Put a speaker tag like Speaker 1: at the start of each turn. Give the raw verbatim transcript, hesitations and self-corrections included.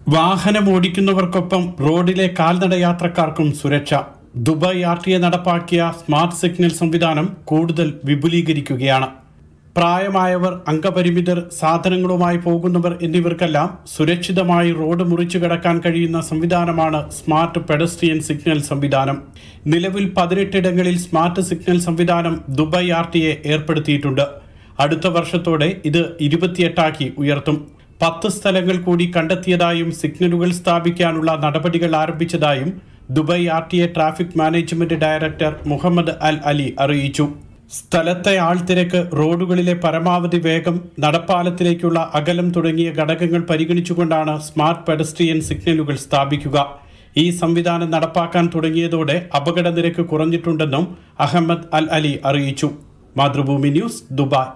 Speaker 1: വാഹനം ഓടിക്കുന്നവർക്കൊപ്പം റോഡിലെ കാൽനടയാത്രക്കാർക്കും സുരക്ഷ. ദുബായ് ആർ ടി എ നടപ്പാക്കിയ സ്മാർട്ട് സിഗ്നൽ സംവിധാനം കൂടുതൽ വിപുലീകരിക്കുകയാണ്. പ്രായമായവർ, അംഗപരിമിതർ, സാധനങ്ങളുമായി പോകുന്നവർ എന്നിവർക്കെല്ലാം സുരക്ഷിതമായി റോഡ് മുറിച്ചു കടക്കാൻ കഴിയുന്ന സംവിധാനമാണ് സ്മാർട്ട് പെഡസ്ട്രിയൻ സിഗ്നൽ സംവിധാനം. നിലവിൽ പതിനെട്ടിടങ്ങളിൽ സ്മാർട്ട് സിഗ്നൽ സംവിധാനം ദുബായ് ആർ ടി എ ഏർപ്പെടുത്തിയിട്ടുണ്ട്. അടുത്ത വർഷത്തോടെ ഇത് ഇരുപത്തിയെട്ടാക്കി ഉയർത്തും. പത്ത് സ്ഥലങ്ങൾ കൂടി കണ്ടെത്തിയതായും സിഗ്നലുകൾ സ്ഥാപിക്കാനുള്ള നടപടികൾ ആരംഭിച്ചതായും Dubai R T A traffic management director Mohammed Al Ali അറിയിച്ചു. സ്ഥലത്തെ ആൾത്തിരക്ക്, റോഡുകളിലെ പരമാവധി വേഗം, നടപ്പാലത്തിലേക്കുള്ള അകലം തുടങ്ങിയ ഘടകങ്ങൾ പരിഗണിച്ചുകൊണ്ടാണ് സ്മാർട്ട് പെഡസ്ട്രിയൻ സിഗ്നലുകൾ സ്ഥാപിക്കുക. ഈ സംവിധാനം നടപ്പാക്കാൻ തുടങ്ങിയതോടെ അപകട നിരക്ക് കുറഞ്ഞിട്ടുണ്ടെന്നും അഹമ്മദ് അൽ അലി അറിയിച്ചു. Mathrubhumi news, Dubai.